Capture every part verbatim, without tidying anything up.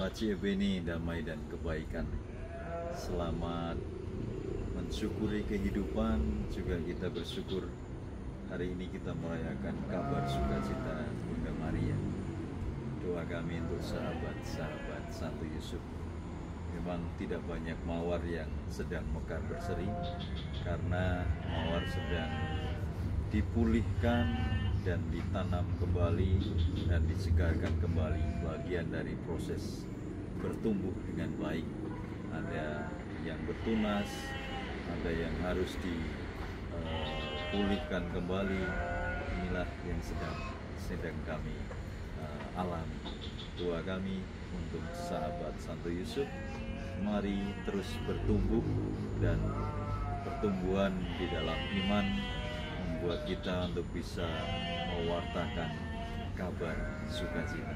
Paci Ebeni, damai dan kebaikan. Selamat mensyukuri kehidupan, juga kita bersyukur hari ini kita merayakan kabar sukacita Bunda Maria. Doa kami untuk sahabat-sahabat Santo Yusuf. Memang tidak banyak mawar yang sedang mekar berseri, karena mawar sedang dipulihkan dan ditanam kembali dan disegarkan kembali, bagian dari proses bertumbuh dengan baik. Ada yang bertunas, ada yang harus dipulihkan kembali. Inilah yang sedang sedang kami uh, alami. Doa kami untuk sahabat Santo Yusuf, mari terus bertumbuh, dan pertumbuhan di dalam iman membuat kita untuk bisa mewartakan kabar sukacita.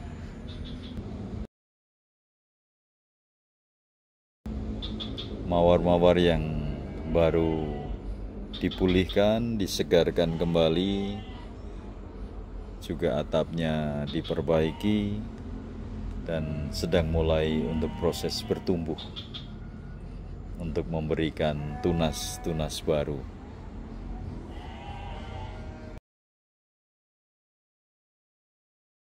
Mawar-mawar yang baru dipulihkan, disegarkan kembali, juga atapnya diperbaiki dan sedang mulai untuk proses bertumbuh untuk memberikan tunas-tunas baru.